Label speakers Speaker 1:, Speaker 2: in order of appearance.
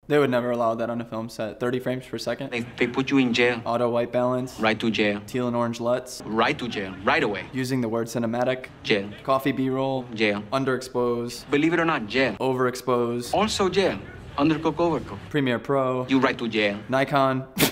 Speaker 1: They would never allow that on a film set. 30 frames per second.
Speaker 2: They put you in jail.
Speaker 1: Auto white balance.
Speaker 2: Right to jail.
Speaker 1: Teal and orange LUTs.
Speaker 2: Right to jail. Right away.
Speaker 1: Using the word cinematic.
Speaker 2: Jail.
Speaker 1: Coffee B-roll.
Speaker 2: Jail.
Speaker 1: Underexpose.
Speaker 2: Believe it or not, jail.
Speaker 1: Overexpose.
Speaker 2: Also jail. Undercook, overcook.
Speaker 1: Premiere Pro.
Speaker 2: You right to jail.
Speaker 1: Nikon.